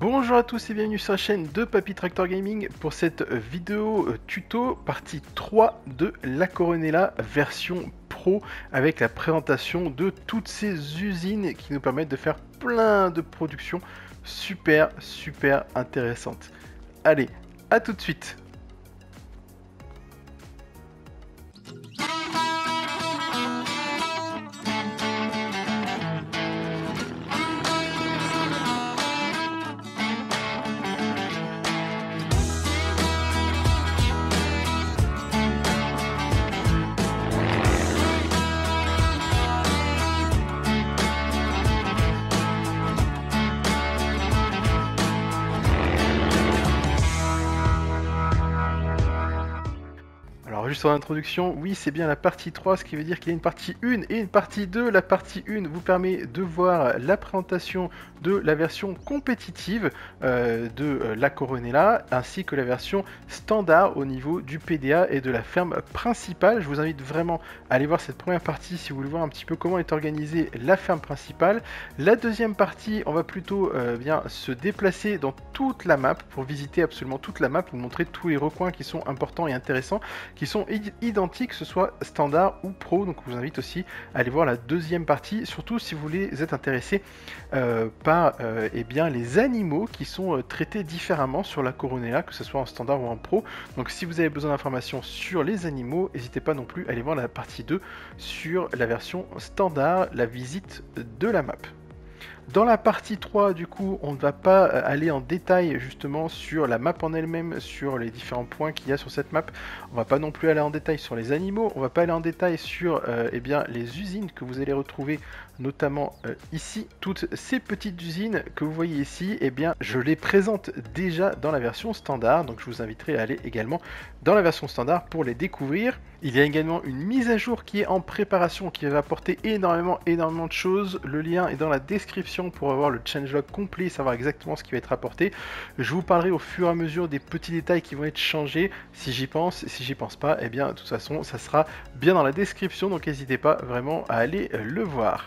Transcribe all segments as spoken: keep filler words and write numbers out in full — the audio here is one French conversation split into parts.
Bonjour à tous et bienvenue sur la chaîne de Papy Tractor Gaming pour cette vidéo tuto partie trois de la Coronella version Pro avec la présentation de toutes ces usines qui nous permettent de faire plein de productions super super intéressantes. Allez, à tout de suite. Alors juste en introduction, oui c'est bien la partie trois, ce qui veut dire qu'il y a une partie un et une partie deux. La partie un vous permet de voir la présentation de la version compétitive euh, de euh, la Coronella, ainsi que la version standard au niveau du P D A et de la ferme principale. Je vous invite vraiment à aller voir cette première partie si vous voulez voir un petit peu comment est organisée la ferme principale. La deuxième partie, on va plutôt euh, bien se déplacer dans toute la map pour visiter absolument toute la map, vous montrer tous les recoins qui sont importants et intéressants, qui sont identiques, que ce soit standard ou pro. Donc je vous invite aussi à aller voir la deuxième partie, surtout si vous voulez être intéressé euh, par euh, eh bien, les animaux qui sont euh, traités différemment sur la Coronella, que ce soit en standard ou en pro. Donc si vous avez besoin d'informations sur les animaux, n'hésitez pas non plus à aller voir la partie deux sur la version standard, la visite de la map. Dans la partie trois, du coup, on ne va pas aller en détail justement sur la map en elle-même, sur les différents points qu'il y a sur cette map. On va pas non plus aller en détail sur les animaux, on va pas aller en détail sur euh, eh bien, les usines que vous allez retrouver, notamment euh, ici. Toutes ces petites usines que vous voyez ici, eh bien, je les présente déjà dans la version standard, donc je vous inviterai à aller également dans la version standard pour les découvrir. Il y a également une mise à jour qui est en préparation, qui va apporter énormément, énormément de choses. Le lien est dans la description pour avoir le changelog complet, savoir exactement ce qui va être apporté. Je vous parlerai au fur et à mesure des petits détails qui vont être changés. Si j'y pense, si j'y pense pas, eh bien, de toute façon, ça sera bien dans la description, donc n'hésitez pas vraiment à aller le voir.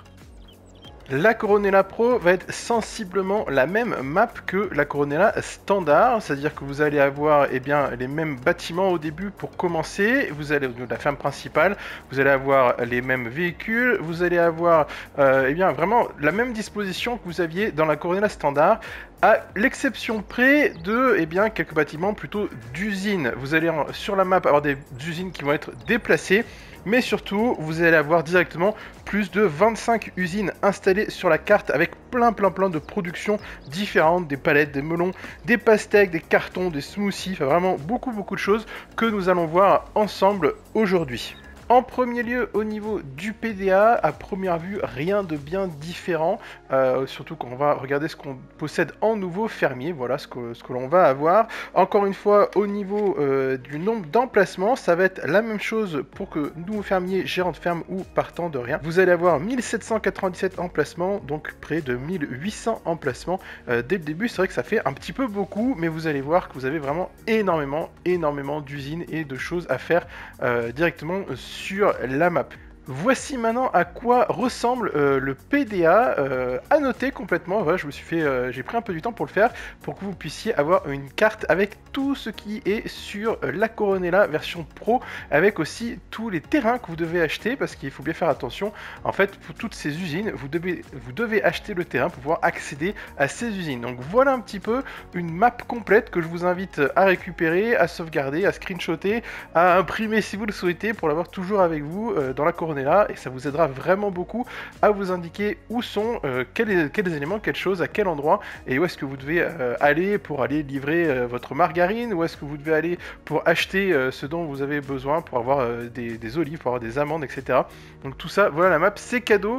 La Coronella Pro va être sensiblement la même map que la Coronella standard, c'est-à-dire que vous allez avoir eh bien, les mêmes bâtiments au début pour commencer, vous allez de la ferme principale, vous allez avoir les mêmes véhicules, vous allez avoir euh, eh bien, vraiment la même disposition que vous aviez dans la Coronella standard, à l'exception près de eh bien, quelques bâtiments plutôt d'usines. Vous allez en, sur la map avoir des usines qui vont être déplacées, mais surtout vous allez avoir directement plus de vingt-cinq usines installées sur la carte avec plein plein plein de productions différentes, des palettes, des melons, des pastèques, des cartons, des smoothies, enfin vraiment beaucoup beaucoup de choses que nous allons voir ensemble aujourd'hui. En premier lieu, au niveau du P D A, à première vue, rien de bien différent, euh, surtout quand on va regarder ce qu'on possède en nouveau fermier, voilà ce que, ce que l'on va avoir. Encore une fois, au niveau euh, du nombre d'emplacements, ça va être la même chose pour que nous, fermiers, gérants de ferme ou partant de rien. Vous allez avoir mille sept cent quatre-vingt-dix-sept emplacements, donc près de mille huit cents emplacements euh, dès le début. C'est vrai que ça fait un petit peu beaucoup, mais vous allez voir que vous avez vraiment énormément, énormément d'usines et de choses à faire euh, directement sur la map. Voici maintenant à quoi ressemble euh, le P D A, euh, à noter complètement. Voilà, je me suis fait, euh, j'ai pris un peu du temps pour le faire, pour que vous puissiez avoir une carte avec tout ce qui est sur euh, la Coronella version Pro, avec aussi tous les terrains que vous devez acheter, parce qu'il faut bien faire attention. En fait, pour toutes ces usines, vous devez, vous devez acheter le terrain pour pouvoir accéder à ces usines. Donc voilà un petit peu une map complète que je vous invite à récupérer, à sauvegarder, à screenshotter, à imprimer si vous le souhaitez, pour l'avoir toujours avec vous euh, dans la Coronella. Et ça vous aidera vraiment beaucoup à vous indiquer où sont, euh, quels, quels éléments, quelles choses, à quel endroit, et où est-ce que vous devez euh, aller pour aller livrer euh, votre margarine, où est-ce que vous devez aller pour acheter euh, ce dont vous avez besoin, pour avoir euh, des, des olives, pour avoir des amandes, et cetera. Donc tout ça, voilà la map, c'est cadeau,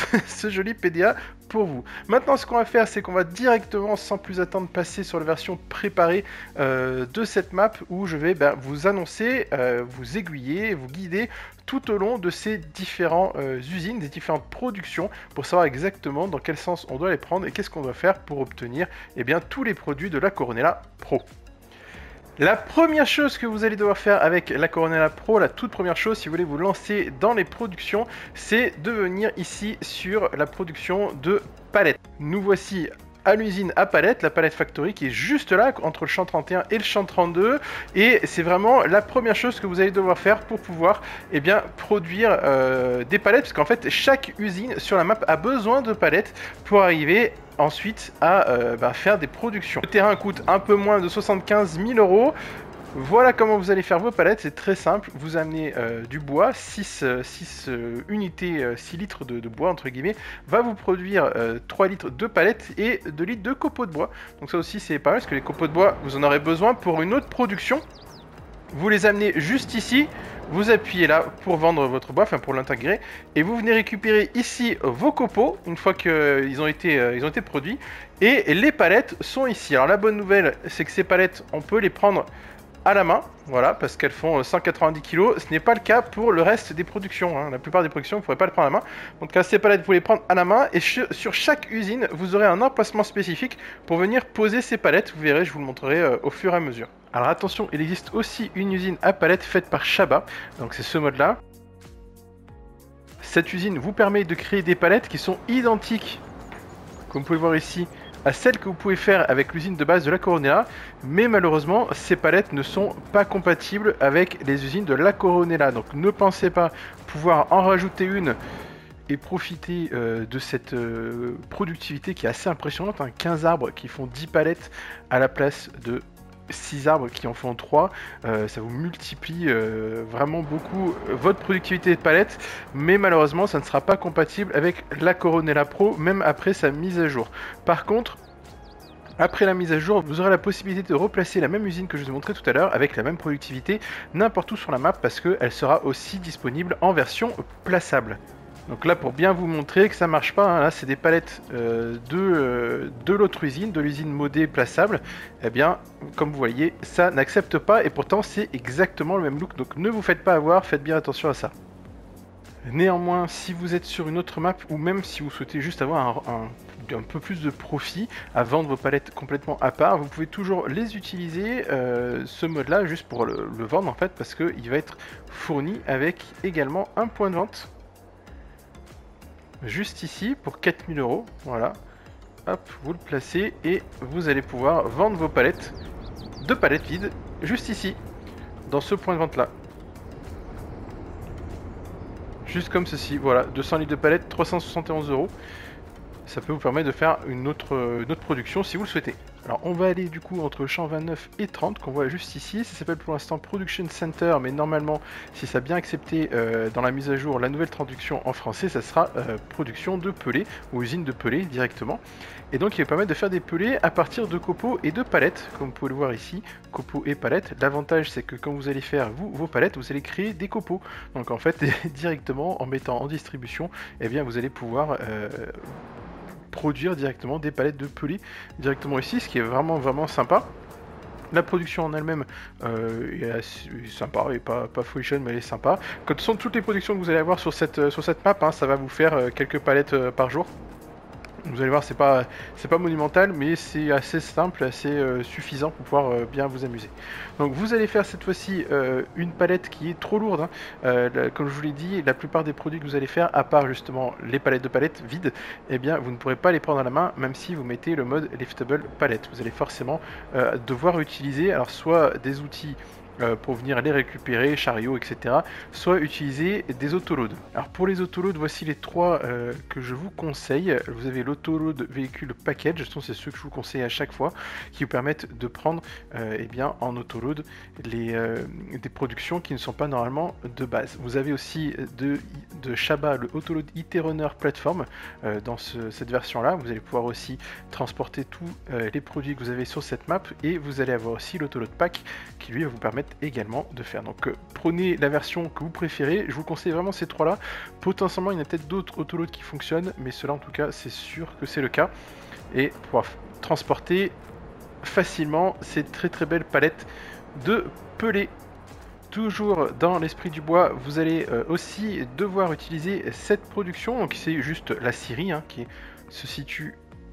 ce joli P D A pour vous. Maintenant, ce qu'on va faire, c'est qu'on va directement, sans plus attendre, passer sur la version préparée euh, de cette map, où je vais ben, vous annoncer, euh, vous aiguiller, vous guider tout au long de ces différentes euh, usines, des différentes productions, pour savoir exactement dans quel sens on doit les prendre et qu'est-ce qu'on doit faire pour obtenir eh bien, tous les produits de la Coronella Pro. La première chose que vous allez devoir faire avec la Coronella Pro, la toute première chose si vous voulez vous lancer dans les productions, c'est de venir ici sur la production de palettes. Nous voici à l'usine à palettes, la palette factory qui est juste là entre le champ trente et un et le champ trente-deux, et c'est vraiment la première chose que vous allez devoir faire pour pouvoir eh bien, produire euh, des palettes, parce qu'en fait chaque usine sur la map a besoin de palettes pour arriver ensuite à euh, bah, faire des productions. Le terrain coûte un peu moins de soixante-quinze mille euros. Voilà comment vous allez faire vos palettes, c'est très simple, vous amenez euh, du bois, six, six euh, unités, euh, six litres de, de bois entre guillemets, va vous produire euh, trois litres de palettes et deux litres de copeaux de bois. Donc ça aussi c'est pas mal, parce que les copeaux de bois, vous en aurez besoin pour une autre production. Vous les amenez juste ici, vous appuyez là pour vendre votre bois, enfin pour l'intégrer, et vous venez récupérer ici vos copeaux, une fois qu'ils ont été, euh, ils ont été produits, et les palettes sont ici. Alors la bonne nouvelle, c'est que ces palettes, on peut les prendre à la main, voilà, parce qu'elles font cent quatre-vingt-dix kilos. Ce n'est pas le cas pour le reste des productions, hein. La plupart des productions, vous ne pourrez pas les prendre à la main. Donc là, ces palettes, vous les prendre à la main, et sur chaque usine, vous aurez un emplacement spécifique pour venir poser ces palettes. Vous verrez, je vous le montrerai euh, au fur et à mesure. Alors attention, il existe aussi une usine à palettes faite par Shaba, donc c'est ce mode-là. Cette usine vous permet de créer des palettes qui sont identiques, comme vous pouvez voir ici, à celles que vous pouvez faire avec l'usine de base de la Coronella, mais malheureusement ces palettes ne sont pas compatibles avec les usines de la Coronella. Donc ne pensez pas pouvoir en rajouter une et profiter euh, de cette euh, productivité qui est assez impressionnante, hein. quinze arbres qui font dix palettes à la place de six arbres qui en font trois, euh, ça vous multiplie euh, vraiment beaucoup euh, votre productivité de palettes, mais malheureusement ça ne sera pas compatible avec la Coronella Pro, même après sa mise à jour. Par contre, après la mise à jour, vous aurez la possibilité de replacer la même usine que je vous ai montré tout à l'heure avec la même productivité n'importe où sur la map, parce qu'elle sera aussi disponible en version plaçable. Donc là, pour bien vous montrer que ça marche pas, hein, là c'est des palettes euh, de, euh, de l'autre usine, de l'usine modée plaçable. Eh bien, comme vous voyez, ça n'accepte pas, et pourtant c'est exactement le même look. Donc ne vous faites pas avoir, faites bien attention à ça. Néanmoins, si vous êtes sur une autre map, ou même si vous souhaitez juste avoir un, un, un peu plus de profit à vendre vos palettes complètement à part, vous pouvez toujours les utiliser, euh, ce mode là, juste pour le, le vendre en fait, parce qu'il va être fourni avec également un point de vente. Juste ici pour quatre mille euros, voilà, hop, vous le placez et vous allez pouvoir vendre vos palettes, deux palettes vides, juste ici, dans ce point de vente là. Juste comme ceci, voilà, deux cents litres de palettes, trois cent soixante et onze euros. Ça peut vous permettre de faire une autre, une autre production si vous le souhaitez. Alors on va aller du coup entre le champ vingt-neuf et trente qu'on voit juste ici. Ça s'appelle pour l'instant Production Center, mais normalement si ça a bien accepté euh, dans la mise à jour la nouvelle traduction en français, ça sera euh, production de pelés ou usine de pelés directement. Et donc il va permettre de faire des pelés à partir de copeaux et de palettes, comme vous pouvez le voir ici, copeaux et palettes. L'avantage c'est que quand vous allez faire vous vos palettes, vous allez créer des copeaux. Donc en fait directement en mettant en distribution, eh bien vous allez pouvoir euh, produire directement des palettes de pelés directement ici, ce qui est vraiment vraiment sympa. La production en elle-même euh, est assez sympa, et pas, pas folichonne, mais elle est sympa. Comme sont toutes les productions que vous allez avoir sur cette, sur cette map, hein, ça va vous faire euh, quelques palettes euh, par jour. Vous allez voir, c'est pas, c'est pas monumental, mais c'est assez simple, assez euh, suffisant pour pouvoir euh, bien vous amuser. Donc vous allez faire cette fois-ci euh, une palette qui est trop lourde, hein. euh, la, comme je vous l'ai dit, la plupart des produits que vous allez faire, à part justement les palettes de palettes vides, eh bien vous ne pourrez pas les prendre à la main, même si vous mettez le mode liftable palette. Vous allez forcément euh, devoir utiliser alors soit des outils Euh, pour venir les récupérer, chariots, et cetera, soit utiliser des autoloads. Alors pour les autoloads, voici les trois euh, que je vous conseille. Vous avez l'autoload véhicule package, ce sont ceux que je vous conseille à chaque fois, qui vous permettent de prendre euh, eh bien, en autoload les, euh, des productions qui ne sont pas normalement de base. Vous avez aussi de, de Shaba le autoload I T Runner Platform euh, dans ce, cette version là. Vous allez pouvoir aussi transporter tous euh, les produits que vous avez sur cette map, et vous allez avoir aussi l'autoload pack qui lui va vous permettre également de faire. Donc euh, prenez la version que vous préférez, je vous conseille vraiment ces trois là. Potentiellement il y en a peut-être d'autres autoloads qui fonctionnent, mais ceux-là en tout cas c'est sûr que c'est le cas, et pouvoir transporter facilement ces très très belles palettes de pelés. Toujours dans l'esprit du bois, vous allez euh, aussi devoir utiliser cette production, donc c'est juste la scierie hein, qui se situe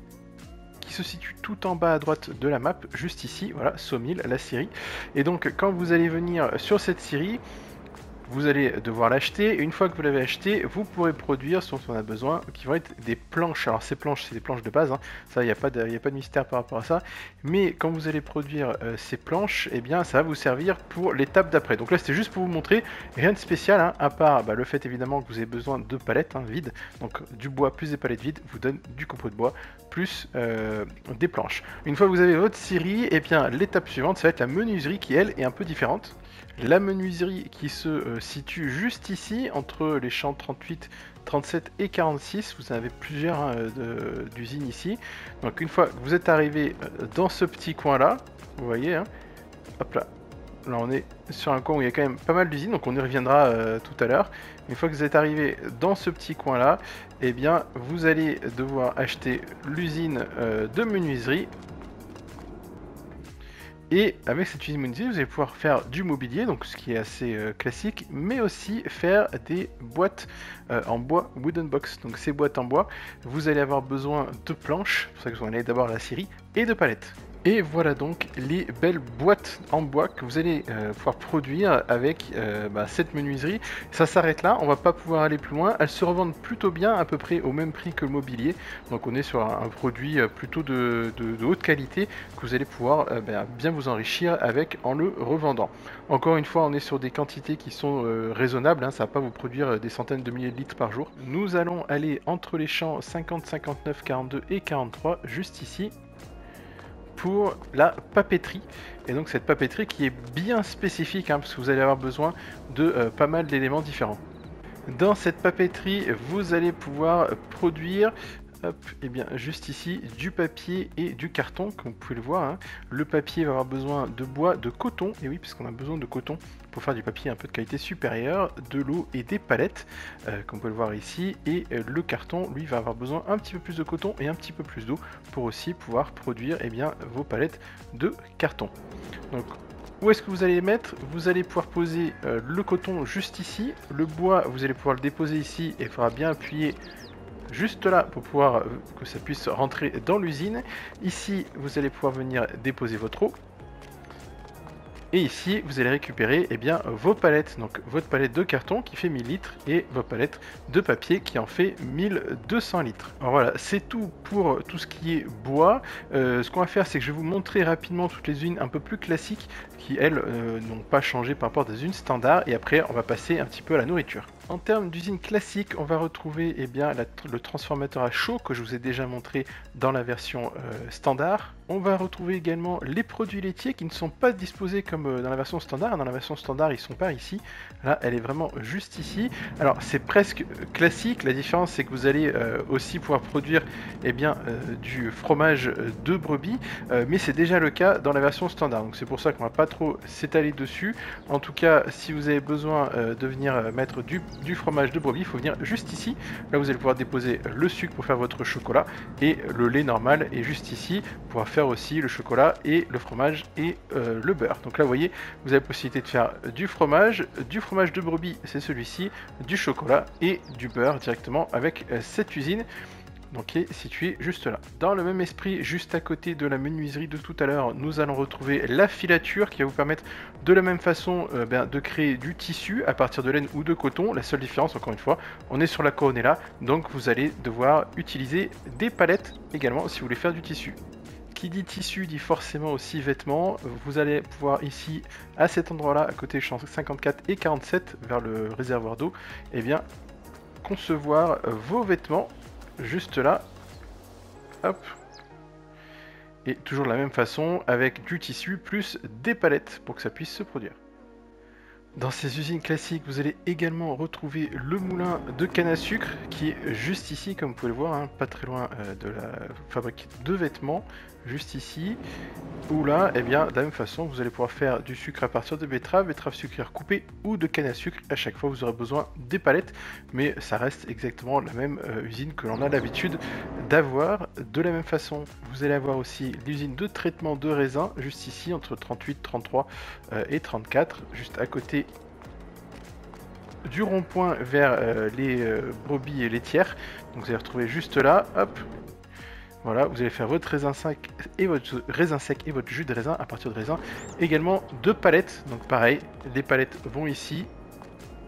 qui se situe tout en bas à droite de la map, juste ici, voilà, Sawmill, la scierie. Et donc quand vous allez venir sur cette scierie, vous allez devoir l'acheter. Une fois que vous l'avez acheté, vous pourrez produire ce dont on a besoin, qui vont être des planches. Alors ces planches, c'est des planches de base, hein. Ça, il n'y a, pas de, a pas de mystère par rapport à ça. Mais quand vous allez produire euh, ces planches, eh bien, ça va vous servir pour l'étape d'après. Donc là, c'était juste pour vous montrer, rien de spécial, hein, à part bah, le fait évidemment que vous avez besoin de palettes hein, vides. Donc du bois plus des palettes vides vous donne du composite de bois plus euh, des planches. Une fois que vous avez votre scierie, eh bien, l'étape suivante, ça va être la menuiserie qui, elle, est un peu différente. La menuiserie qui se euh, situe juste ici, entre les champs trente-huit, trente-sept et quarante-six. Vous en avez plusieurs hein, d'usines ici. Donc une fois que vous êtes arrivé dans ce petit coin-là, vous voyez, hein, hop là, là on est sur un coin où il y a quand même pas mal d'usines, donc on y reviendra euh, tout à l'heure. Une fois que vous êtes arrivé dans ce petit coin-là, eh bien, vous allez devoir acheter l'usine euh, de menuiserie. Et avec cette usine menuiserie, vous allez pouvoir faire du mobilier, donc ce qui est assez euh, classique, mais aussi faire des boîtes euh, en bois wooden box. Donc ces boîtes en bois, vous allez avoir besoin de planches, c'est pour ça que vous en allez d'abord la scierie, et de palettes. Et voilà donc les belles boîtes en bois que vous allez euh, pouvoir produire avec euh, bah, cette menuiserie. Ça s'arrête là, on va pas pouvoir aller plus loin. Elles se revendent plutôt bien, à peu près au même prix que le mobilier. Donc on est sur un, un produit plutôt de, de, de haute qualité que vous allez pouvoir euh, bah, bien vous enrichir avec en le revendant. Encore une fois, on est sur des quantités qui sont euh, raisonnables, hein, ça va pas vous produire des centaines de milliers de litres par jour. Nous allons aller entre les champs cinquante, cinquante-neuf, quarante-deux et quarante-trois, juste ici, pour la papeterie. Et donc cette papeterie qui est bien spécifique hein, parce que vous allez avoir besoin de euh, pas mal d'éléments différents. Dans cette papeterie, vous allez pouvoir produire hop, et bien juste ici du papier et du carton, comme vous pouvez le voir. Hein. Le papier va avoir besoin de bois, de coton, et oui, puisqu'on a besoin de coton pour faire du papier un peu de qualité supérieure, de l'eau et des palettes, euh, comme vous pouvez le voir ici. Et euh, le carton, lui, va avoir besoin un petit peu plus de coton et un petit peu plus d'eau pour aussi pouvoir produire eh bien, vos palettes de carton. Donc, où est-ce que vous allez les mettre? Vous allez pouvoir poser euh, le coton juste ici. Le bois, vous allez pouvoir le déposer ici et il faudra bien appuyer juste là pour pouvoir euh, que ça puisse rentrer dans l'usine. Ici, vous allez pouvoir venir déposer votre eau. Et ici, vous allez récupérer eh bien, vos palettes, donc votre palette de carton qui fait mille litres et vos palettes de papier qui en fait mille deux cents litres. Alors voilà, c'est tout pour tout ce qui est bois. Euh, ce qu'on va faire, c'est que je vais vous montrer rapidement toutes les usines un peu plus classiques qui, elles, euh, n'ont pas changé par rapport à des usines standards. Et après, on va passer un petit peu à la nourriture. En termes d'usine classique, on va retrouver eh bien, la, le transformateur à chaud que je vous ai déjà montré dans la version euh, standard. On va retrouver également les produits laitiers qui ne sont pas disposés comme euh, dans la version standard. Dans la version standard, ils sont par ici. Là, elle est vraiment juste ici. Alors, c'est presque classique. La différence, c'est que vous allez euh, aussi pouvoir produire eh bien, euh, du fromage de brebis. Euh, mais c'est déjà le cas dans la version standard. Donc, c'est pour ça qu'on va pas trop s'étaler dessus. En tout cas, si vous avez besoin euh, de venir euh, mettre du du fromage de brebis, il faut venir juste ici. Là, vous allez pouvoir déposer le sucre pour faire votre chocolat et le lait normal est juste ici pour pouvoir faire aussi le chocolat et le fromage et euh, le beurre. Donc là, vous voyez, vous avez la possibilité de faire du fromage, du fromage de brebis, c'est celui-ci, du chocolat et du beurre directement avec euh, cette usine. Donc qui est situé juste là. Dans le même esprit, juste à côté de la menuiserie de tout à l'heure, nous allons retrouver la filature qui va vous permettre de la même façon euh, ben, de créer du tissu à partir de laine ou de coton. La seule différence, encore une fois, on est sur la coronella, donc vous allez devoir utiliser des palettes également si vous voulez faire du tissu. Qui dit tissu dit forcément aussi vêtements. Vous allez pouvoir ici, à cet endroit-là, à côté des champs cinquante-quatre et quarante-sept, vers le réservoir d'eau, eh bien, concevoir vos vêtements. Juste là, hop, et toujours de la même façon avec du tissu plus des palettes pour que ça puisse se produire. Dans ces usines classiques, vous allez également retrouver le moulin de canne à sucre qui est juste ici, comme vous pouvez le voir, hein, pas très loin euh, de la fabrique de vêtements, juste ici, où là, eh bien, de la même façon, vous allez pouvoir faire du sucre à partir de betterave, betterave sucrière coupée ou de canne à sucre. À chaque fois, vous aurez besoin des palettes, mais ça reste exactement la même euh, usine que l'on a l'habitude d'avoir. De la même façon, vous allez avoir aussi l'usine de traitement de raisin, juste ici, entre trente-huit, trente-trois euh, et trente-quatre, juste à côté du rond-point vers euh, les euh, brebis et laitières. Donc vous allez retrouver juste là, hop. Voilà, vous allez faire votre raisin sec et votre raisin sec et votre jus de raisin à partir de raisin. Également deux palettes, donc pareil, les palettes vont ici.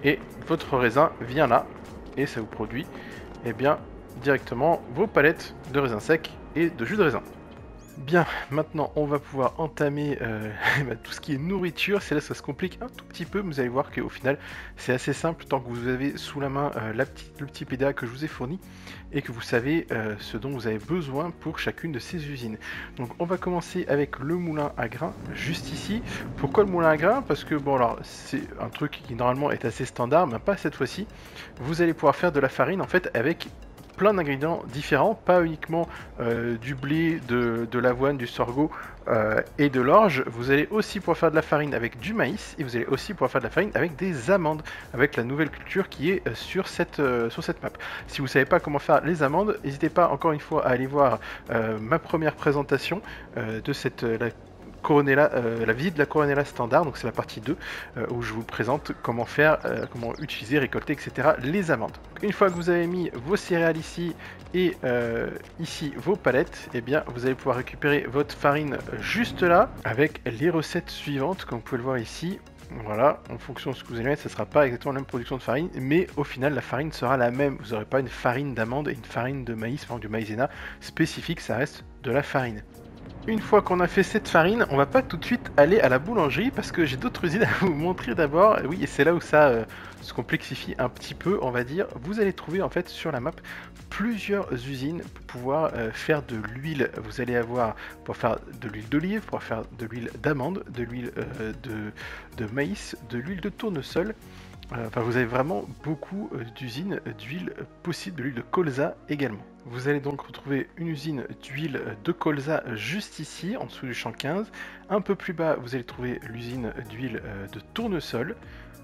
et votre raisin vient là et ça vous produit eh bien, directement vos palettes de raisin sec et de jus de raisin. Bien, maintenant on va pouvoir entamer euh, bah, tout ce qui est nourriture. C'est là que ça se complique un tout petit peu, mais vous allez voir qu'au final c'est assez simple tant que vous avez sous la main euh, la petite, le petit P D A que je vous ai fourni et que vous savez euh, ce dont vous avez besoin pour chacune de ces usines. Donc on va commencer avec le moulin à grains juste ici. Pourquoi le moulin à grains? Parce que bon, alors c'est un truc qui normalement est assez standard, mais pas cette fois-ci. Vous allez pouvoir faire de la farine en fait avec plein d'ingrédients différents, pas uniquement euh, du blé, de, de l'avoine, du sorgho euh, et de l'orge. Vous allez aussi pouvoir faire de la farine avec du maïs et vous allez aussi pouvoir faire de la farine avec des amandes, avec la nouvelle culture qui est euh, sur, cette, euh, sur cette map. Si vous ne savez pas comment faire les amandes, n'hésitez pas encore une fois à aller voir euh, ma première présentation euh, de cette la Coronella, euh, la visite de la Coronella standard, donc c'est la partie deux euh, où je vous présente comment faire, euh, comment utiliser, récolter, et cetera les amandes. Une fois que vous avez mis vos céréales ici et euh, ici vos palettes, et eh bien vous allez pouvoir récupérer votre farine juste là avec les recettes suivantes, comme vous pouvez le voir ici. Voilà, en fonction de ce que vous allez mettre, ça ne sera pas exactement la même production de farine, mais au final la farine sera la même. Vous n'aurez pas une farine d'amande et une farine de maïs, enfin du maïzena spécifique, ça reste de la farine. Une fois qu'on a fait cette farine, on va pas tout de suite aller à la boulangerie parce que j'ai d'autres usines à vous montrer d'abord. Oui, et c'est là où ça euh, se complexifie un petit peu, on va dire. Vous allez trouver en fait sur la map plusieurs usines pour pouvoir euh, faire de l'huile. Vous allez avoir pour faire de l'huile d'olive, pour faire de l'huile d'amande, de l'huile euh, de, de maïs, de l'huile de tournesol. Enfin, vous avez vraiment beaucoup d'usines d'huile possible, de l'huile de colza également. Vous allez donc retrouver une usine d'huile de colza juste ici, en dessous du champ quinze. Un peu plus bas, vous allez trouver l'usine d'huile de tournesol.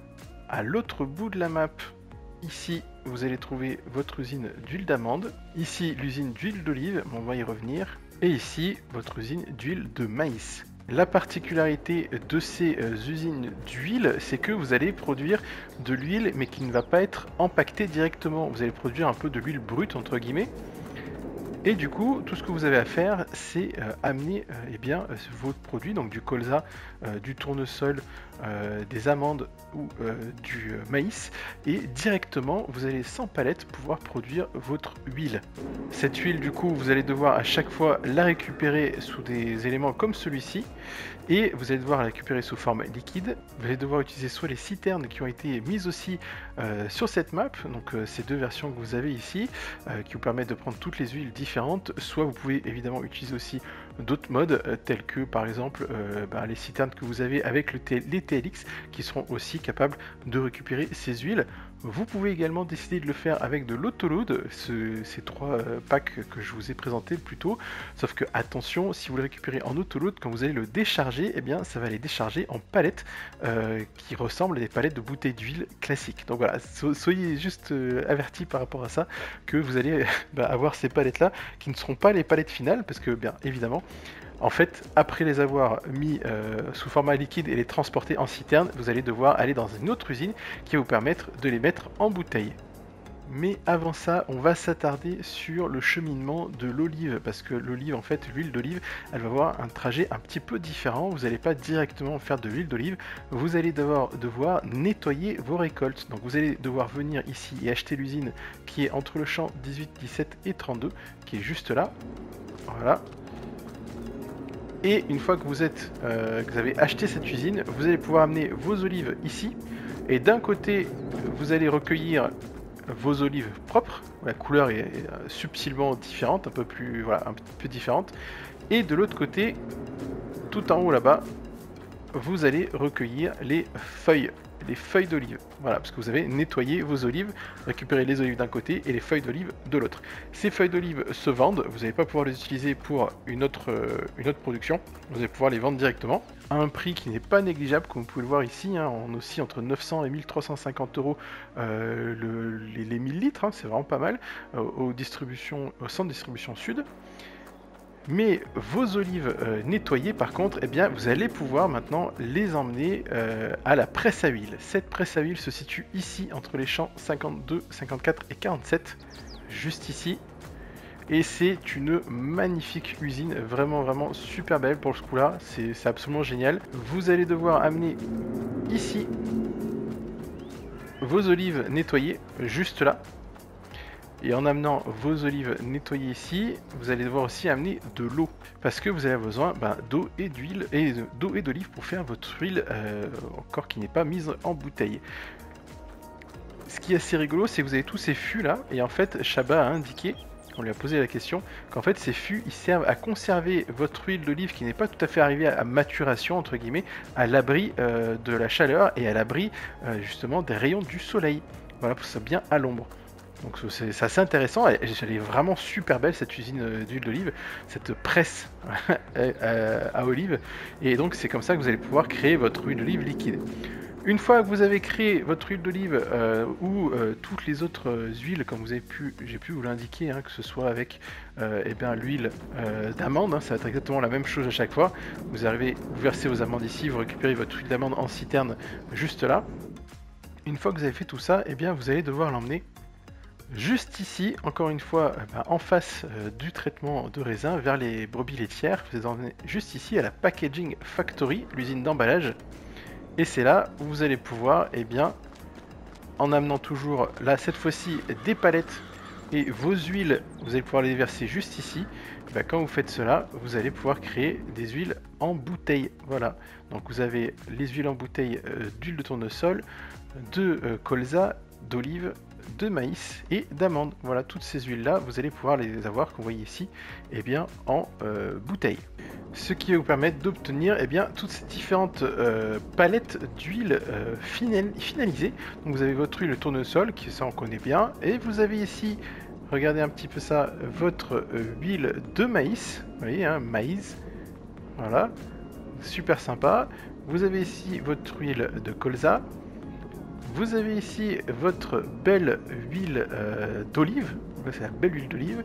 À l'autre bout de la map, ici, vous allez trouver votre usine d'huile d'amande. Ici, l'usine d'huile d'olive, on va y revenir. Et ici, votre usine d'huile de maïs. La particularité de ces euh, usines d'huile, c'est que vous allez produire de l'huile, mais qui ne va pas être empaquetée directement. Vous allez produire un peu de l'huile brute, entre guillemets. Et du coup, tout ce que vous avez à faire, c'est euh, amener euh, eh bien, euh, vos produits, donc du colza, euh, du tournesol, euh, des amandes ou euh, du euh, maïs, et directement, vous allez sans palette pouvoir produire votre huile. Cette huile, du coup, vous allez devoir à chaque fois la récupérer sous des éléments comme celui-ci, et vous allez devoir la récupérer sous forme liquide. Vous allez devoir utiliser soit les citernes qui ont été mises aussi euh, sur cette map, donc euh, ces deux versions que vous avez ici, euh, qui vous permettent de prendre toutes les huiles différentes, soit vous pouvez évidemment utiliser aussi d'autres modes, euh, tels que par exemple euh, bah, les citernes que vous avez avec le T les T L X, qui seront aussi capables de récupérer ces huiles. Vous pouvez également décider de le faire avec de l'autoload, ce, ces trois euh, packs que je vous ai présentés plus tôt, sauf que attention, si vous le récupérez en autoload, quand vous allez le décharger, eh bien ça va les décharger en palettes euh, qui ressemblent à des palettes de bouteilles d'huile classiques. Donc voilà, so soyez juste euh, avertis par rapport à ça, que vous allez bah, avoir ces palettes là, qui ne seront pas les palettes finales, parce que bien évidemment, en fait, après les avoir mis euh, sous format liquide et les transporter en citerne, vous allez devoir aller dans une autre usine qui va vous permettre de les mettre en bouteille. Mais avant ça, on va s'attarder sur le cheminement de l'olive, parce que l'olive, en fait, l'huile d'olive, elle va avoir un trajet un petit peu différent. Vous n'allez pas directement faire de l'huile d'olive, vous allez devoir, devoir nettoyer vos récoltes. Donc vous allez devoir venir ici et acheter l'usine qui est entre le champ dix-huit, dix-sept et trente-deux, qui est juste là. Voilà. Et une fois que vous, êtes, euh, que vous avez acheté cette usine, vous allez pouvoir amener vos olives ici. Et d'un côté, vous allez recueillir vos olives propres. La couleur est, est subtilement différente, un peu plus, voilà, un peu différente. Et de l'autre côté, tout en haut là-bas, vous allez recueillir les feuilles. Les feuilles d'olive, voilà, parce que vous avez nettoyé vos olives, récupéré les olives d'un côté et les feuilles d'olive de l'autre. Ces feuilles d'olive se vendent, vous n'allez pas pouvoir les utiliser pour une autre, euh, une autre production, vous allez pouvoir les vendre directement à un prix qui n'est pas négligeable, comme vous pouvez le voir ici, hein, on oscille entre neuf cents et mille trois cent cinquante euros euh, le, les, les mille litres, hein, c'est vraiment pas mal, euh, aux distributions, au centre de distribution sud. Mais vos olives euh, nettoyées, par contre, eh bien, vous allez pouvoir maintenant les emmener euh, à la presse à huile. Cette presse à huile se situe ici, entre les champs cinquante-deux, cinquante-quatre et quarante-sept, juste ici. Et c'est une magnifique usine, vraiment, vraiment super belle pour ce coup-là. C'est absolument génial. Vous allez devoir amener ici vos olives nettoyées juste là. Et en amenant vos olives nettoyées ici, vous allez devoir aussi amener de l'eau. Parce que vous avez besoin ben, d'eau et d'huile, et d'eau et d'olive pour faire votre huile, euh, encore qui n'est pas mise en bouteille. Ce qui est assez rigolo, c'est que vous avez tous ces fûts là, et en fait, Shaba a indiqué, on lui a posé la question, qu'en fait ces fûts, ils servent à conserver votre huile d'olive qui n'est pas tout à fait arrivée à, à maturation, entre guillemets, à l'abri euh, de la chaleur et à l'abri euh, justement des rayons du soleil. Voilà, pour que ça soit bien à l'ombre. Donc c'est assez intéressant, elle, elle est vraiment super belle cette usine d'huile d'olive, cette presse à olive, et donc c'est comme ça que vous allez pouvoir créer votre huile d'olive liquide. Une fois que vous avez créé votre huile d'olive euh, ou euh, toutes les autres euh, huiles, comme vous avez pu, j'ai pu vous l'indiquer, hein, que ce soit avec euh, eh bien l'huile euh, d'amande, hein, ça va être exactement la même chose à chaque fois. Vous arrivez, vous versez vos amandes ici, vous récupérez votre huile d'amande en citerne juste là. Une fois que vous avez fait tout ça, eh bien vous allez devoir l'emmener juste ici, encore une fois, euh, bah, en face euh, du traitement de raisin vers les brebis laitières. Vous allez emmener juste ici à la Packaging Factory, l'usine d'emballage. Et c'est là où vous allez pouvoir, eh bien, en amenant toujours, là, cette fois-ci, des palettes et vos huiles, vous allez pouvoir les verser juste ici. Bah, quand vous faites cela, vous allez pouvoir créer des huiles en bouteille. Voilà. Donc vous avez les huiles en bouteille euh, d'huile de tournesol, de euh, colza, d'olive, de maïs et d'amande. Voilà, toutes ces huiles là, vous allez pouvoir les avoir, comme vous voyez ici, eh bien, en euh, bouteille. Ce qui va vous permettre d'obtenir eh bien toutes ces différentes euh, palettes d'huile euh, finalisées. Donc vous avez votre huile tournesol, qui ça on connaît bien, et vous avez ici, regardez un petit peu ça, votre euh, huile de maïs, vous voyez, hein, maïs, voilà, super sympa. Vous avez ici votre huile de colza. Vous avez ici votre belle huile euh, d'olive, c'est la belle huile d'olive,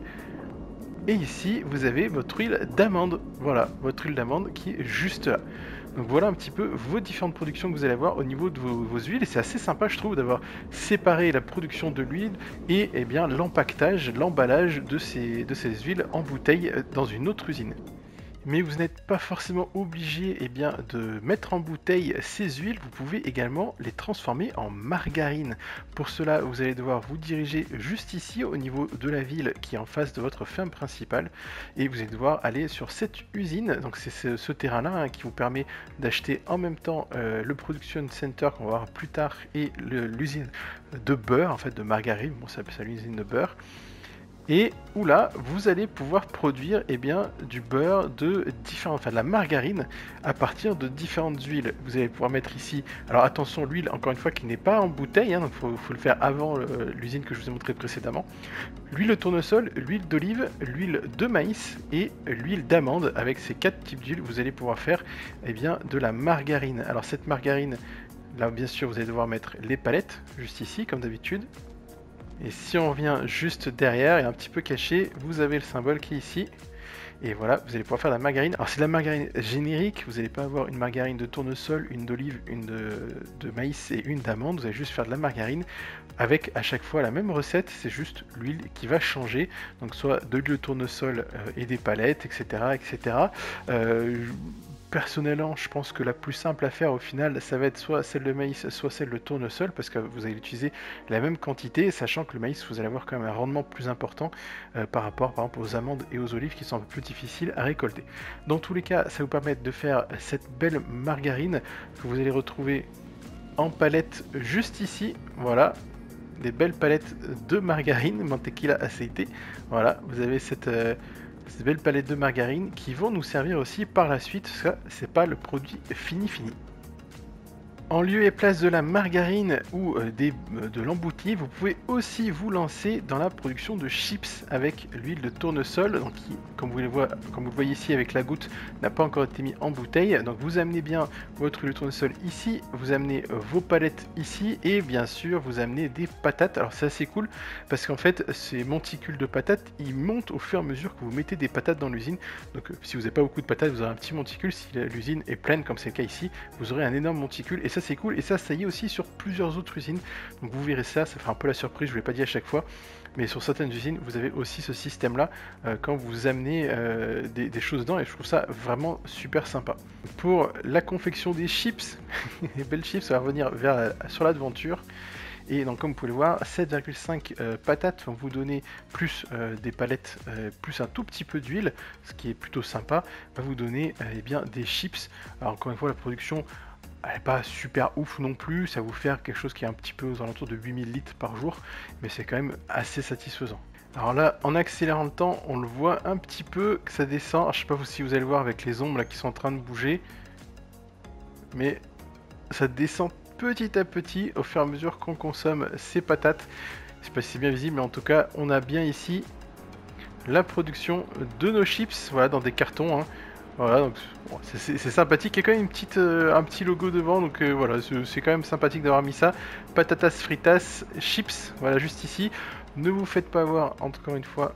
et ici vous avez votre huile d'amande, voilà, votre huile d'amande qui est juste là. Donc voilà un petit peu vos différentes productions que vous allez avoir au niveau de vos, vos huiles, et c'est assez sympa je trouve d'avoir séparé la production de l'huile et eh bien l'empaquetage, l'emballage de ces, de ces huiles en bouteille dans une autre usine. Mais vous n'êtes pas forcément obligé eh bien, de mettre en bouteille ces huiles, vous pouvez également les transformer en margarine. Pour cela, vous allez devoir vous diriger juste ici au niveau de la ville qui est en face de votre ferme principale, et vous allez devoir aller sur cette usine. Donc c'est ce, ce terrain-là hein, qui vous permet d'acheter en même temps euh, le Production Center qu'on va voir plus tard et l'usine de beurre, en fait de margarine, bon ça s'appelle ça l'usine de beurre. Et où là, vous allez pouvoir produire eh bien, du beurre de différentes, enfin de la margarine à partir de différentes huiles. Vous allez pouvoir mettre ici, alors attention, l'huile encore une fois qui n'est pas en bouteille, hein, donc il faut, faut le faire avant euh, l'usine que je vous ai montré précédemment. L'huile de tournesol, l'huile d'olive, l'huile de maïs et l'huile d'amande. Avec ces quatre types d'huile, vous allez pouvoir faire eh bien, de la margarine. Alors cette margarine, là bien sûr vous allez devoir mettre les palettes juste ici comme d'habitude. Et si on vient juste derrière et un petit peu caché, vous avez le symbole qui est ici. Et voilà, vous allez pouvoir faire la margarine. Alors c'est de la margarine générique, vous n'allez pas avoir une margarine de tournesol, une d'olive, une de, de maïs et une d'amande. Vous allez juste faire de la margarine avec à chaque fois la même recette, c'est juste l'huile qui va changer. Donc soit de l'huile de tournesol euh, et des palettes, et cetera et cetera. Euh, Personnellement, je pense que la plus simple à faire au final, ça va être soit celle de maïs, soit celle de tournesol, parce que vous allez utiliser la même quantité, sachant que le maïs, vous allez avoir quand même un rendement plus important euh, par rapport, par exemple, aux amandes et aux olives qui sont un peu plus difficiles à récolter. Dans tous les cas, ça va vous permettre de faire cette belle margarine que vous allez retrouver en palette juste ici, voilà. Des belles palettes de margarine, mantequilla aceite. Voilà, vous avez cette... Euh, ces belles palettes de margarine qui vont nous servir aussi par la suite, ça c'est pas le produit fini fini. En lieu et place de la margarine ou euh, des, euh, de l'embouti, vous pouvez aussi vous lancer dans la production de chips avec l'huile de tournesol, donc qui, comme vous, le voyez, comme vous le voyez ici avec la goutte, n'a pas encore été mis en bouteille. Donc vous amenez bien votre huile de tournesol ici, vous amenez euh, vos palettes ici, et bien sûr vous amenez des patates. Alors c'est assez cool parce qu'en fait ces monticules de patates, ils montent au fur et à mesure que vous mettez des patates dans l'usine. Donc euh, si vous n'avez pas beaucoup de patates, vous aurez un petit monticule. Si l'usine est pleine comme c'est le cas ici, vous aurez un énorme monticule, et ça c'est cool, et ça ça y est aussi sur plusieurs autres usines, donc vous verrez ça, ça fera un peu la surprise, je ne l'ai pas dit à chaque fois, mais sur certaines usines vous avez aussi ce système là euh, quand vous amenez euh, des, des choses dedans, et je trouve ça vraiment super sympa. Pour la confection des chips, les belles chips, on va revenir vers, sur l'aventure. Et donc comme vous pouvez le voir, sept virgule cinq euh, patates vont vous donner plus euh, des palettes, euh, plus un tout petit peu d'huile, ce qui est plutôt sympa, va vous donner euh, eh bien, des chips. Alors encore une fois, la production elle n'est pas super ouf non plus, ça va vous faire quelque chose qui est un petit peu aux alentours de huit mille litres par jour, mais c'est quand même assez satisfaisant. Alors là, en accélérant le temps, on le voit un petit peu que ça descend. Alors, je sais pas si vous allez le voir avec les ombres là qui sont en train de bouger, mais ça descend petit à petit au fur et à mesure qu'on consomme ces patates. Je sais pas si c'est bien visible, mais en tout cas, on a bien ici la production de nos chips, voilà, dans des cartons. Hein. Voilà, donc bon, c'est sympathique. Il y a quand même une petite, euh, un petit logo devant, donc euh, voilà, c'est quand même sympathique d'avoir mis ça. Patatas fritas, chips, voilà, juste ici. Ne vous faites pas avoir, encore une fois,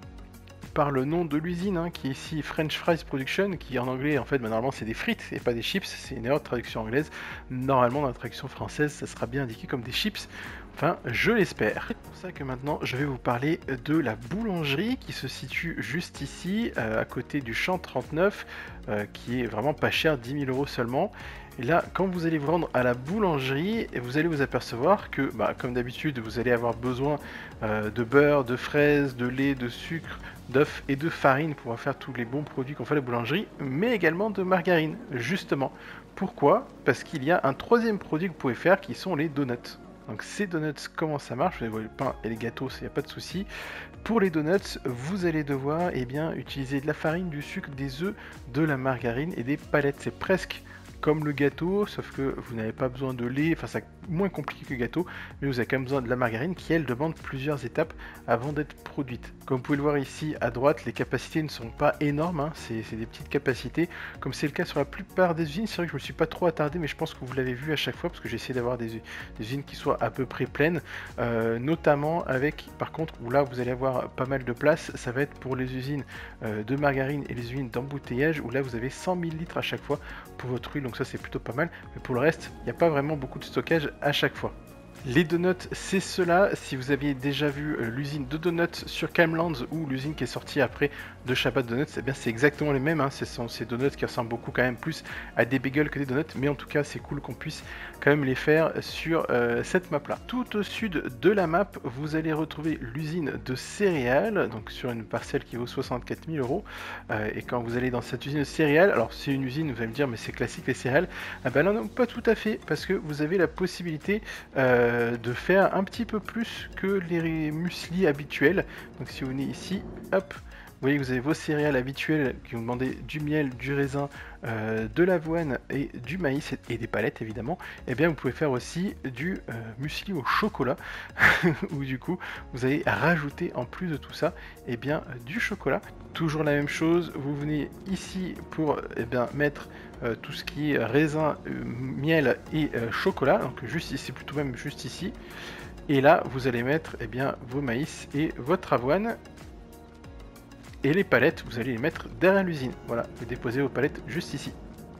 par le nom de l'usine, hein, qui est ici French Fries Production, qui en anglais, en fait, bah, normalement c'est des frites et pas des chips. C'est une erreur de traduction anglaise. Normalement, dans la traduction française, ça sera bien indiqué comme des chips. Enfin, je l'espère. C'est pour ça que maintenant, je vais vous parler de la boulangerie qui se situe juste ici, euh, à côté du champ trente-neuf, euh, qui est vraiment pas cher, dix mille euros seulement. Et là, quand vous allez vous rendre à la boulangerie, vous allez vous apercevoir que, bah, comme d'habitude, vous allez avoir besoin euh, de beurre, de fraises, de lait, de sucre, d'œufs et de farine pour faire tous les bons produits qu'on fait à la boulangerie, mais également de margarine, justement. Pourquoi? Parce qu'il y a un troisième produit que vous pouvez faire qui sont les donuts. Donc ces donuts, comment ça marche? Vous allez voir le pain et les gâteaux, il n'y a pas de souci. Pour les donuts, vous allez devoir eh bien, utiliser de la farine, du sucre, des œufs, de la margarine et des palettes. C'est presque comme le gâteau, sauf que vous n'avez pas besoin de lait, enfin c'est moins compliqué que le gâteau, mais vous avez quand même besoin de la margarine qui elle demande plusieurs étapes avant d'être produite. Comme vous pouvez le voir ici à droite, les capacités ne sont pas énormes, hein, c'est des petites capacités, comme c'est le cas sur la plupart des usines. C'est vrai que je me suis pas trop attardé, mais je pense que vous l'avez vu à chaque fois, parce que j'ai essayé d'avoir des, des usines qui soient à peu près pleines, euh, notamment avec, par contre, où là vous allez avoir pas mal de place, ça va être pour les usines euh, de margarine et les usines d'embouteillage, où là vous avez cent mille litres à chaque fois pour votre huile, donc ça c'est plutôt pas mal, mais pour le reste, il n'y a pas vraiment beaucoup de stockage à chaque fois. Les donuts, c'est cela. Si vous aviez déjà vu euh, l'usine de donuts sur Camelands ou l'usine qui est sortie après de Shabbat Donuts, eh bien c'est exactement les mêmes. Hein. Ce sont ces donuts qui ressemblent beaucoup quand même plus à des bagels que des donuts, mais en tout cas c'est cool qu'on puisse quand même les faire sur euh, cette map là. Tout au sud de la map, vous allez retrouver l'usine de céréales, donc sur une parcelle qui vaut soixante-quatre mille euros. Euh, et quand vous allez dans cette usine de céréales, alors c'est une usine, vous allez me dire, mais c'est classique les céréales. Ah ben là non, pas tout à fait, parce que vous avez la possibilité euh, de faire un petit peu plus que les muesli habituels. Donc si vous venez ici, hop, vous voyez que vous avez vos céréales habituelles qui vous demandez du miel, du raisin, euh, de l'avoine et du maïs et des palettes évidemment. Et bien vous pouvez faire aussi du euh, muesli au chocolat où du coup vous allez rajouter en plus de tout ça et bien du chocolat. Toujours la même chose, vous venez ici pour eh bien, mettre euh, tout ce qui est raisin, euh, miel et euh, chocolat, donc juste ici, plutôt même juste ici. Et là vous allez mettre eh bien, vos maïs et votre avoine. Et les palettes, vous allez les mettre derrière l'usine. Voilà, vous déposez vos palettes juste ici.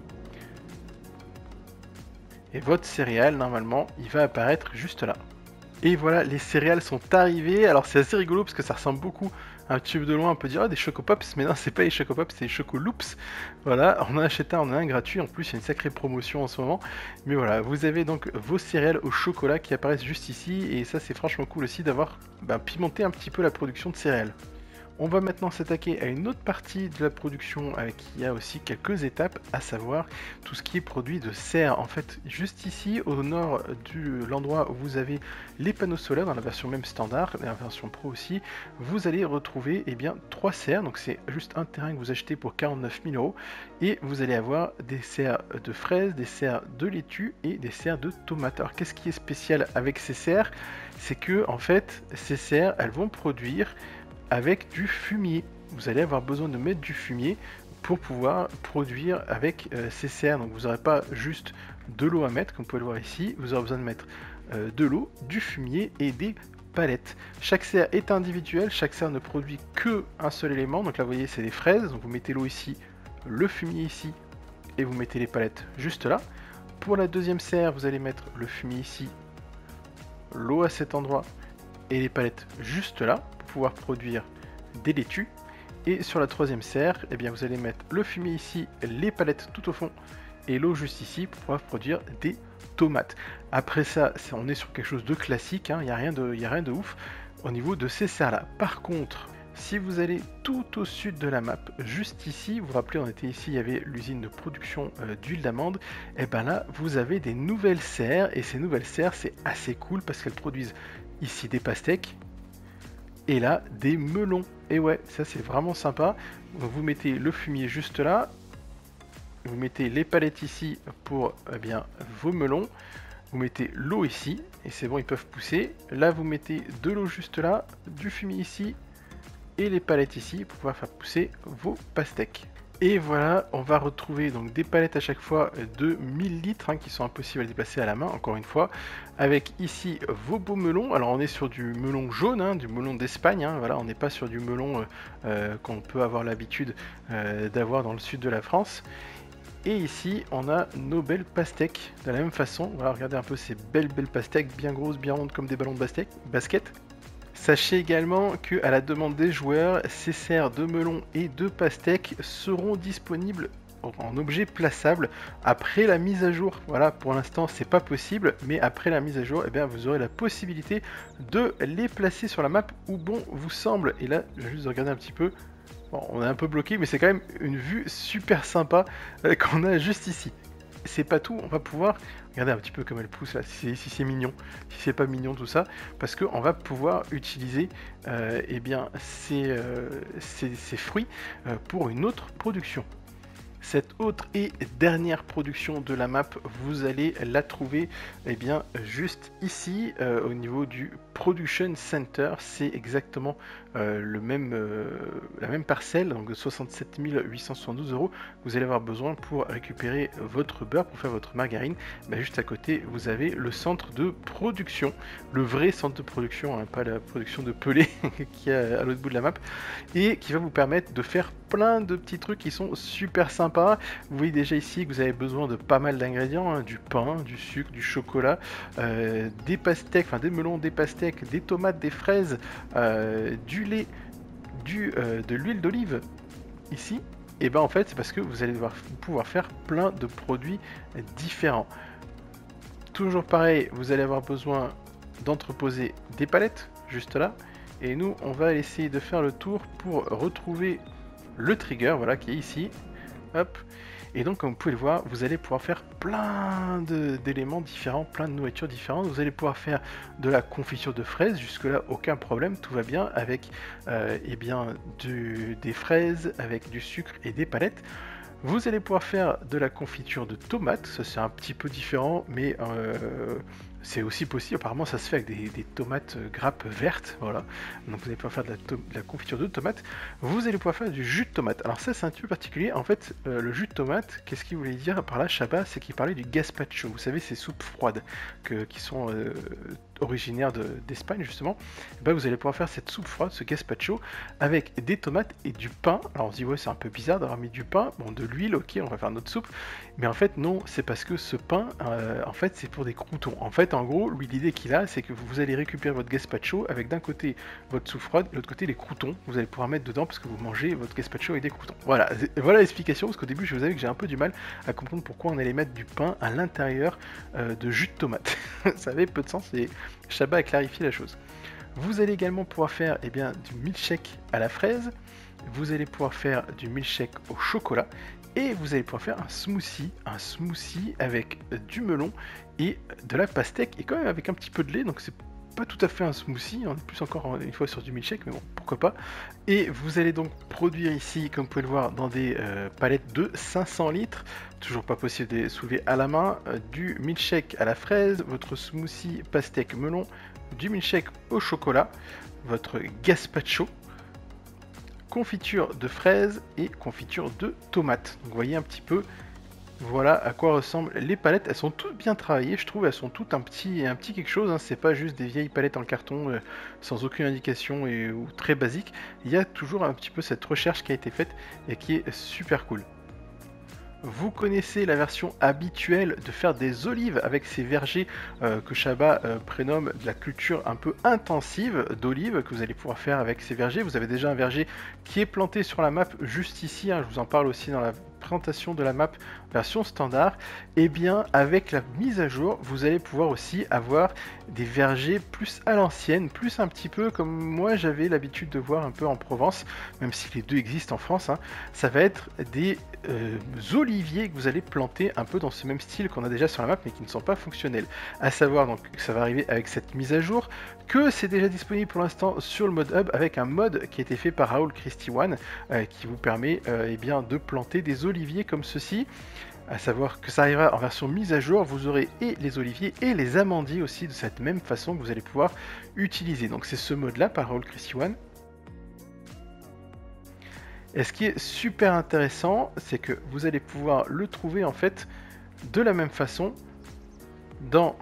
Et votre céréale, normalement, il va apparaître juste là. Et voilà, les céréales sont arrivées. Alors c'est assez rigolo parce que ça ressemble beaucoup à un tube de loin. On peut dire, ah, des Chocopops, mais non, c'est pas les Chocopops, c'est les Chocoloops. Voilà, on en achète un, on a un gratuit. En plus, il y a une sacrée promotion en ce moment. Mais voilà, vous avez donc vos céréales au chocolat qui apparaissent juste ici. Et ça, c'est franchement cool aussi d'avoir ben, pimenté un petit peu la production de céréales. On va maintenant s'attaquer à une autre partie de la production euh, qui a aussi quelques étapes, à savoir tout ce qui est produit de serre. En fait, juste ici, au nord de l'endroit où vous avez les panneaux solaires, dans la version même standard, et la version pro aussi, vous allez retrouver eh bien, trois serres. Donc c'est juste un terrain que vous achetez pour quarante-neuf mille euros. Et vous allez avoir des serres de fraises, des serres de laitue et des serres de tomates. Alors qu'est-ce qui est spécial avec ces serres? C'est que en fait, ces serres, elles vont produire avec du fumier. Vous allez avoir besoin de mettre du fumier pour pouvoir produire avec euh, ces serres. Donc vous n'aurez pas juste de l'eau à mettre, comme vous pouvez le voir ici, vous aurez besoin de mettre euh, de l'eau, du fumier et des palettes. Chaque serre est individuelle, chaque serre ne produit que un seul élément. Donc là vous voyez c'est des fraises, donc vous mettez l'eau ici, le fumier ici, et vous mettez les palettes juste là. Pour la deuxième serre, vous allez mettre le fumier ici, l'eau à cet endroit, et les palettes juste là, pouvoir produire des laitues. Et sur la troisième serre, eh bien vous allez mettre le fumier ici, les palettes tout au fond et l'eau juste ici pour pouvoir produire des tomates. Après ça, on est sur quelque chose de classique, il hein, n'y a, a rien de ouf au niveau de ces serres-là. Par contre, si vous allez tout au sud de la map, juste ici, vous vous rappelez, on était ici, il y avait l'usine de production euh, d'huile d'amande, et ben là, vous avez des nouvelles serres, et ces nouvelles serres, c'est assez cool parce qu'elles produisent ici des pastèques, et là, des melons. Et ouais, ça c'est vraiment sympa. Vous mettez le fumier juste là, vous mettez les palettes ici pour eh bien, vos melons, vous mettez l'eau ici, et c'est bon, ils peuvent pousser. Là, vous mettez de l'eau juste là, du fumier ici, et les palettes ici pour pouvoir faire pousser vos pastèques. Et voilà, on va retrouver donc des palettes à chaque fois de mille litres hein, qui sont impossibles à déplacer à la main, encore une fois, avec ici vos beaux melons. Alors on est sur du melon jaune, hein, du melon d'Espagne, hein, voilà, on n'est pas sur du melon euh, qu'on peut avoir l'habitude euh, d'avoir dans le sud de la France. Et ici, on a nos belles pastèques de la même façon. Voilà, regardez un peu ces belles belles pastèques, bien grosses, bien rondes comme des ballons de basket. Sachez également que à la demande des joueurs, ces serres de melon et de pastèques seront disponibles en objet plaçable après la mise à jour. Voilà, pour l'instant c'est pas possible, mais après la mise à jour, eh bien, vous aurez la possibilité de les placer sur la map où bon vous semble. Et là, je vais juste regarder un petit peu. Bon, on est un peu bloqué, mais c'est quand même une vue super sympa euh, qu'on a juste ici. C'est pas tout, on va pouvoir, regardez un petit peu comme elle pousse là, si c'est mignon, si c'est pas mignon tout ça, parce qu'on va pouvoir utiliser euh, eh bien, ces, euh, ces, ces fruits euh, pour une autre production. Cette autre et dernière production de la map, vous allez la trouver eh bien, juste ici, euh, au niveau du Production Center. C'est exactement euh, le même, euh, la même parcelle, donc de soixante-sept mille huit cent soixante-douze euros. Vous allez avoir besoin pour récupérer votre beurre, pour faire votre margarine. Bah, juste à côté, vous avez le centre de production, le vrai centre de production, hein, pas la production de Pelé qui est à l'autre bout de la map, et qui va vous permettre de faire plein de petits trucs qui sont super sympas. Vous voyez déjà ici que vous avez besoin de pas mal d'ingrédients, hein, du pain, du sucre, du chocolat, euh, des pastèques, enfin des melons, des pastèques, des tomates, des fraises, euh, du lait, du, euh, de l'huile d'olive ici. Et ben en fait c'est parce que vous allez devoir pouvoir faire plein de produits différents. Toujours pareil, vous allez avoir besoin d'entreposer des palettes juste là. Et nous on va essayer de faire le tour pour retrouver le trigger, voilà, qui est ici. Hop. Et donc comme vous pouvez le voir, vous allez pouvoir faire plein d'éléments différents, plein de nourritures différentes. Vous allez pouvoir faire de la confiture de fraises, jusque là aucun problème, tout va bien, avec euh, eh bien, du, des fraises, avec du sucre et des palettes. Vous allez pouvoir faire de la confiture de tomates, ça c'est un petit peu différent, mais euh, c'est aussi possible. Apparemment ça se fait avec des, des tomates grappes vertes, voilà. Donc vous allez pouvoir faire de la, de la confiture de tomates. Vous allez pouvoir faire du jus de tomate. Alors ça c'est un petit peu particulier. En fait, euh, le jus de tomate, qu'est-ce qu'il voulait dire par là, Chabat? C'est qu'il parlait du gazpacho. Vous savez, ces soupes froides que, qui sont euh, originaires d'Espagne justement. Et ben, vous allez pouvoir faire cette soupe froide, ce gazpacho, avec des tomates et du pain. Alors on se dit ouais c'est un peu bizarre d'avoir mis du pain, bon de l'huile, ok, on va faire notre soupe. Mais en fait non, c'est parce que ce pain, euh, en fait c'est pour des croûtons. En fait en gros, lui l'idée qu'il a, c'est que vous allez récupérer votre gazpacho avec d'un côté votre soupe froide, de l'autre côté les croûtons. Vous allez pouvoir mettre dedans parce que vous mangez votre gazpacho avec des croûtons. Voilà, voilà l'explication, parce qu'au début je vous avais que j'ai un peu du mal à comprendre pourquoi on allait mettre du pain à l'intérieur euh, de jus de tomate. Ça avait peu de sens et Chabat a clarifié la chose. Vous allez également pouvoir faire eh bien, du milkshake à la fraise, vous allez pouvoir faire du milkshake au chocolat, et vous allez pouvoir faire un smoothie, un smoothie avec du melon et de la pastèque, et quand même avec un petit peu de lait, donc c'est pas tout à fait un smoothie, on est plus encore une fois sur du milkshake, mais bon, pourquoi pas. Et vous allez donc produire ici, comme vous pouvez le voir, dans des euh, palettes de cinq cents litres, toujours pas possible de les soulever à la main, euh, du milkshake à la fraise, votre smoothie pastèque melon, du milkshake au chocolat, votre gazpacho, confiture de fraises et confiture de tomates. Donc vous voyez un petit peu, voilà à quoi ressemblent les palettes. Elles sont toutes bien travaillées, je trouve. Elles sont toutes un petit, un petit quelque chose, hein. C'est pas juste des vieilles palettes en carton euh, sans aucune indication et ou très basique. Il y a toujours un petit peu cette recherche qui a été faite et qui est super cool. Vous connaissez la version habituelle de faire des olives avec ces vergers euh, que Chabat euh, prénomme de la culture un peu intensive d'olives que vous allez pouvoir faire avec ces vergers. Vous avez déjà un verger qui est planté sur la map juste ici, hein, je vous en parle aussi dans la présentation de la map version standard, et bien avec la mise à jour, vous allez pouvoir aussi avoir des vergers plus à l'ancienne, plus un petit peu comme moi j'avais l'habitude de voir un peu en Provence, même si les deux existent en France, hein. Ça va être des euh, oliviers que vous allez planter un peu dans ce même style qu'on a déjà sur la map, mais qui ne sont pas fonctionnels. À savoir donc que ça va arriver avec cette mise à jour, que c'est déjà disponible pour l'instant sur le mode hub avec un mode qui a été fait par Raoul Christie One euh, qui vous permet euh, eh bien, de planter des oliviers comme ceci. À savoir que ça arrivera en version mise à jour, vous aurez et les oliviers et les amandiers aussi de cette même façon que vous allez pouvoir utiliser. Donc c'est ce mode là par Raoul Christie One. Et ce qui est super intéressant, c'est que vous allez pouvoir le trouver en fait de la même façon dans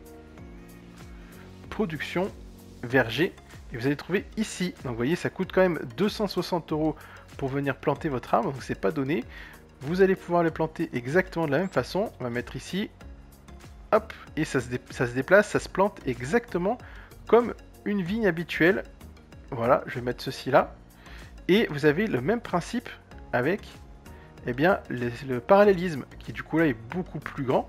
production verger, et vous allez trouver ici. Donc vous voyez, ça coûte quand même deux cent soixante euros pour venir planter votre arbre, donc c'est pas donné. Vous allez pouvoir les planter exactement de la même façon. On va mettre ici, hop, et ça se, ça se déplace, ça se plante exactement comme une vigne habituelle. Voilà, je vais mettre ceci là. Et vous avez le même principe avec eh bien, les, le parallélisme, qui du coup là est beaucoup plus grand.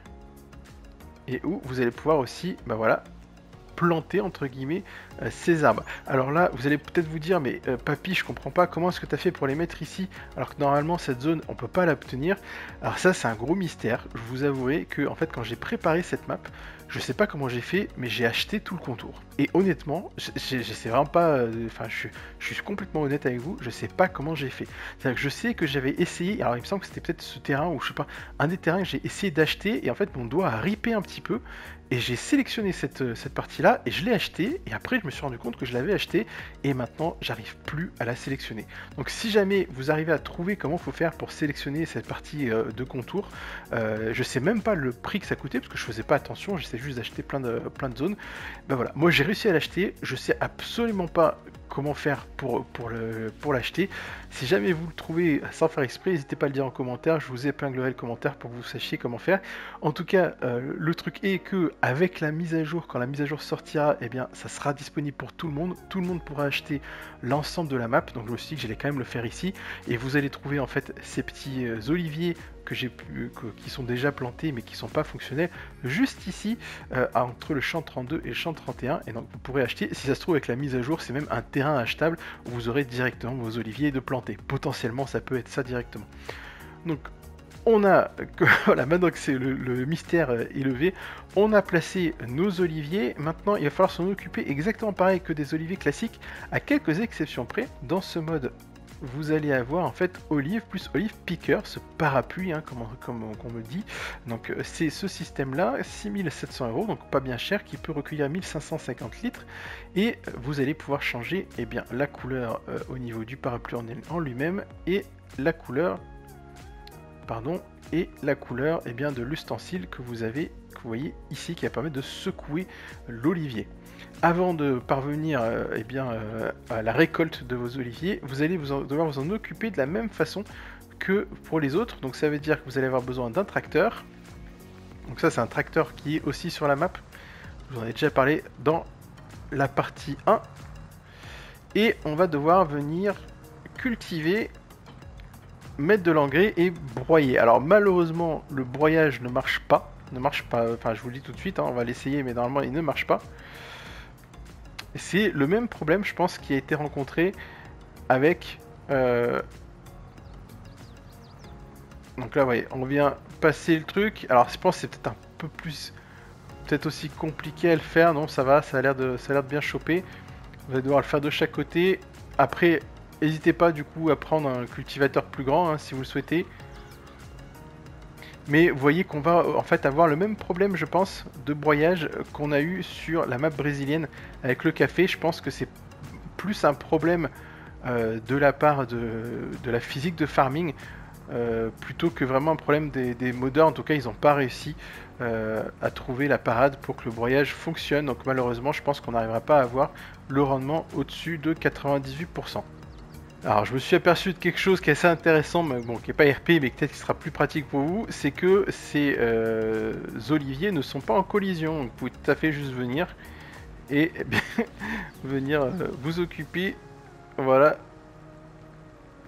Et où vous allez pouvoir aussi, bah voilà, planter entre guillemets euh, ces arbres. Alors là, vous allez peut-être vous dire, mais euh, papy, je comprends pas, comment est-ce que tu as fait pour les mettre ici, alors que normalement cette zone, on peut pas l'obtenir. Alors ça, c'est un gros mystère. Je vous avouerai que en fait, quand j'ai préparé cette map, je sais pas comment j'ai fait, mais j'ai acheté tout le contour. Et honnêtement, je sais vraiment pas, enfin, euh, je, je suis complètement honnête avec vous, je sais pas comment j'ai fait. C'est-à-dire que je sais que j'avais essayé, alors il me semble que c'était peut-être ce terrain, ou je sais pas, un des terrains que j'ai essayé d'acheter, et en fait mon doigt a ripé un petit peu, et j'ai sélectionné cette, cette partie-là, et je l'ai acheté, et après je me suis rendu compte que je l'avais acheté, et maintenant j'arrive plus à la sélectionner. Donc si jamais vous arrivez à trouver comment il faut faire pour sélectionner cette partie euh, de contour, euh, je sais même pas le prix que ça coûtait, parce que je faisais pas attention, j'essaie juste d'acheter plein de, plein de zones. Ben voilà, moi j'ai réussi à l'acheter, je sais absolument pas comment faire pour, pour, le, pour l'acheter. Si jamais vous le trouvez sans faire exprès, n'hésitez pas à le dire en commentaire, je vous épinglerai le commentaire pour que vous sachiez comment faire. En tout cas, euh, le truc est que avec la mise à jour, quand la mise à jour sortira, eh bien ça sera disponible pour tout le monde, tout le monde pourra acheter l'ensemble de la map, donc je me suis dit que j'allais quand même le faire ici, et vous allez trouver en fait ces petits euh, oliviers que j'ai pu, que, qui sont déjà plantés mais qui sont pas fonctionnels juste ici euh, entre le champ trente-deux et le champ trente et un, et donc vous pourrez acheter, si ça se trouve avec la mise à jour c'est même un terrain achetable où vous aurez directement vos oliviers de planter, potentiellement ça peut être ça directement. Donc on a, que, voilà, maintenant que c'est le, le mystère est levé, on a placé nos oliviers. Maintenant il va falloir s'en occuper exactement pareil que des oliviers classiques, à quelques exceptions près. Dans ce mode vous allez avoir en fait olive plus olive picker, ce parapluie hein, comme, comme on me dit. Donc c'est ce système là, six mille sept cents euros, donc pas bien cher, qui peut recueillir mille cinq cent cinquante litres, et vous allez pouvoir changer eh bien, la couleur euh, au niveau du parapluie en, en lui-même, et la couleur pardon et la couleur eh bien, de l'ustensile que vous avez, que vous voyez ici, qui va permettre de secouer l'olivier. Avant de parvenir euh, eh bien, euh, à la récolte de vos oliviers, vous allez vous en, devoir vous en occuper de la même façon que pour les autres. Donc ça veut dire que vous allez avoir besoin d'un tracteur. Donc ça c'est un tracteur qui est aussi sur la map. Je vous en ai déjà parlé dans la partie un. Et on va devoir venir cultiver, mettre de l'engrais et broyer. Alors malheureusement le broyage ne marche pas. Ne marche pas, enfin je vous le dis tout de suite, hein, on va l'essayer mais normalement il ne marche pas. C'est le même problème, je pense, qui a été rencontré avec... Euh... Donc là, vous voyez, on vient passer le truc. Alors, je pense que c'est peut-être un peu plus... Peut-être aussi compliqué à le faire. Non, ça va, ça a l'air de, ça a l'air de bien choper. Vous allez devoir le faire de chaque côté. Après, n'hésitez pas, du coup, à prendre un cultivateur plus grand, hein, si vous le souhaitez. Mais vous voyez qu'on va en fait avoir le même problème, je pense, de broyage qu'on a eu sur la map brésilienne avec le café. Je pense que c'est plus un problème euh, de la part de, de la physique de farming euh, plutôt que vraiment un problème des, des modeurs. En tout cas, ils n'ont pas réussi euh, à trouver la parade pour que le broyage fonctionne. Donc malheureusement, je pense qu'on n'arrivera pas à avoir le rendement au-dessus de quatre-vingt-dix-huit pour cent. Alors je me suis aperçu de quelque chose qui est assez intéressant, mais bon, qui n'est pas R P, mais peut-être qui sera plus pratique pour vous, c'est que ces euh, oliviers ne sont pas en collision. Donc, vous pouvez tout à fait juste venir et eh bien, venir euh, vous occuper, voilà,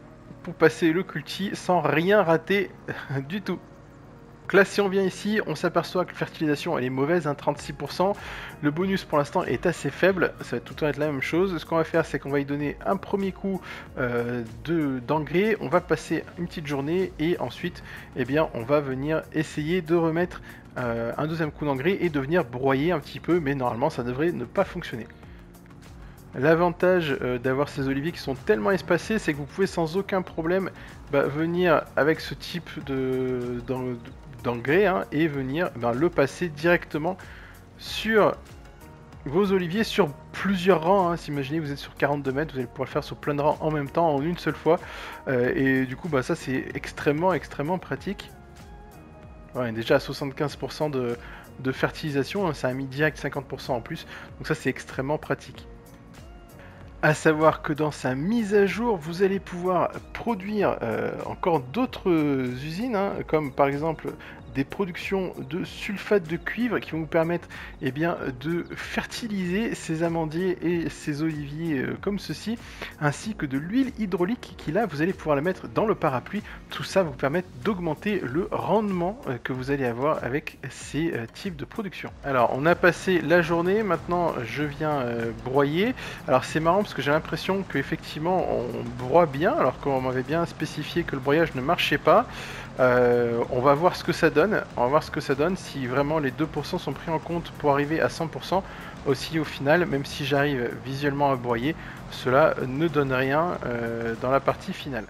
pour passer le culti sans rien rater du tout. Donc là, si on vient ici, on s'aperçoit que la fertilisation elle est mauvaise, hein, trente-six pour cent. Le bonus pour l'instant est assez faible, ça va tout le temps être la même chose. Ce qu'on va faire, c'est qu'on va y donner un premier coup euh, d'engrais, on va passer une petite journée et ensuite, eh bien, on va venir essayer de remettre euh, un deuxième coup d'engrais et de venir broyer un petit peu, mais normalement, ça devrait ne pas fonctionner. L'avantage euh, d'avoir ces oliviers qui sont tellement espacés, c'est que vous pouvez sans aucun problème bah, venir avec ce type de d'engrais hein, et venir bah, le passer directement sur vos oliviers sur plusieurs rangs. Hein. Si imaginez vous êtes sur quarante-deux mètres, vous allez pouvoir le faire sur plein de rangs en même temps, en une seule fois. Euh, et du coup, bah, ça c'est extrêmement, extrêmement pratique. Ouais, déjà à soixante-quinze pour cent de, de fertilisation, hein, ça a mis direct cinquante pour cent en plus. Donc ça c'est extrêmement pratique. À savoir que dans sa mise à jour, vous allez pouvoir produire euh, encore d'autres usines, hein, comme par exemple des productions de sulfate de cuivre qui vont vous permettre eh bien, de fertiliser ces amandiers et ces oliviers euh, comme ceci, ainsi que de l'huile hydraulique qui là, vous allez pouvoir la mettre dans le parapluie. Tout ça vous permet d'augmenter le rendement euh, que vous allez avoir avec ces euh, types de production. Alors, on a passé la journée, maintenant je viens euh, broyer. Alors c'est marrant parce que j'ai l'impression qu'effectivement on broie bien, alors qu'on m'avait bien spécifié que le broyage ne marchait pas. Euh, on va voir ce que ça donne, on va voir ce que ça donne si vraiment les deux pour cent sont pris en compte pour arriver à cent pour cent. Aussi au final, même si j'arrive visuellement à broyer, cela ne donne rien euh, dans la partie finale.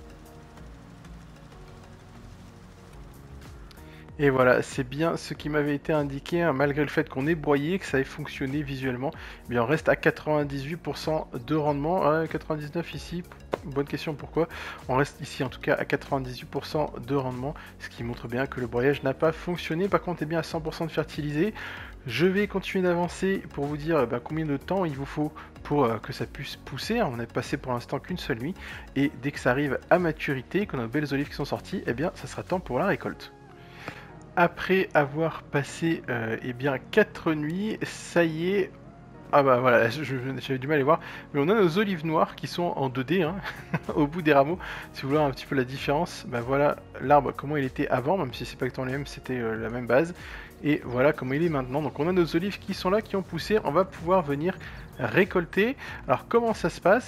Et voilà, c'est bien ce qui m'avait été indiqué, hein, malgré le fait qu'on ait broyé, que ça ait fonctionné visuellement. Eh bien, on reste à quatre-vingt-dix-huit pour cent de rendement, hein, quatre-vingt-dix-neuf ici, bonne question pourquoi. On reste ici en tout cas à quatre-vingt-dix-huit pour cent de rendement, ce qui montre bien que le broyage n'a pas fonctionné. Par contre, est bien à cent pour cent de fertilisé. Je vais continuer d'avancer pour vous dire bah, combien de temps il vous faut pour euh, que ça puisse pousser. On n'a passé pour l'instant qu'une seule nuit, et dès que ça arrive à maturité, qu'on a de belles olives qui sont sorties, eh bien, ça sera temps pour la récolte. Après avoir passé euh, eh bien quatre nuits, ça y est. Ah bah voilà, j'avais du mal à les voir. Mais on a nos olives noires qui sont en deux D, hein, au bout des rameaux. Si vous voulez un petit peu la différence, bah voilà l'arbre comment il était avant, même si c'est pas exactement le même, c'était euh, la même base. Et voilà comment il est maintenant. Donc on a nos olives qui sont là, qui ont poussé. On va pouvoir venir récolter. Alors comment ça se passe ?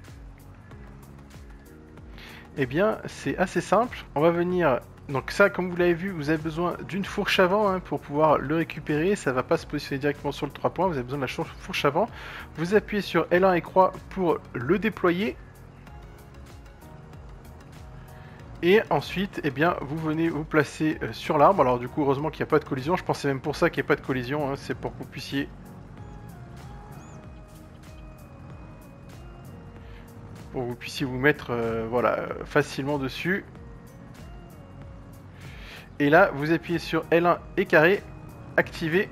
Eh bien c'est assez simple. On va venir... Donc ça, comme vous l'avez vu, vous avez besoin d'une fourche avant hein, pour pouvoir le récupérer. Ça ne va pas se positionner directement sur le trois points, vous avez besoin de la fourche avant. Vous appuyez sur L un et croix pour le déployer. Et ensuite, eh bien, vous venez vous placer euh, sur l'arbre. Alors du coup, heureusement qu'il n'y a pas de collision. Je pensais même pour ça qu'il n'y a pas de collision. Hein. C'est pour que vous puissiez... Pour que vous puissiez vous mettre euh, voilà, facilement dessus. Et là, vous appuyez sur L un et carré, activer.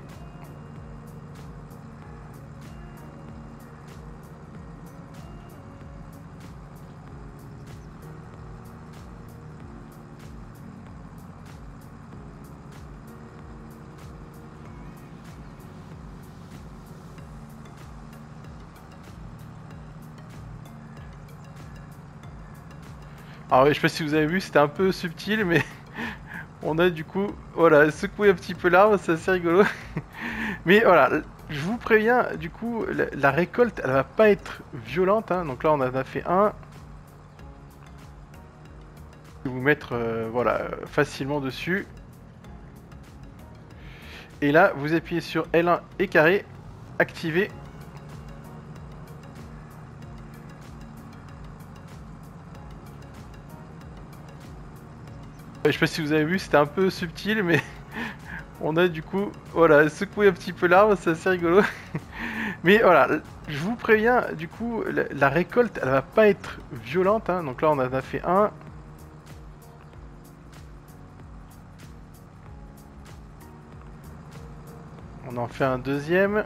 Alors, je sais pas si vous avez vu, c'était un peu subtil, mais... On a du coup, voilà, secoué un petit peu l'arbre, c'est assez rigolo. Mais voilà, je vous préviens, du coup, la, la récolte, elle va pas être violente. Hein. Donc là, on en a fait un. Je vais vous mettre, euh, voilà, facilement dessus. Et là, vous appuyez sur L un et carré, activer. Je sais pas si vous avez vu, c'était un peu subtil, mais on a du coup, voilà, secoué un petit peu l'arbre, c'est assez rigolo. Mais voilà, je vous préviens, du coup, la, la récolte, elle va pas être violente. Hein. Donc là, on en a fait un. On en fait un deuxième.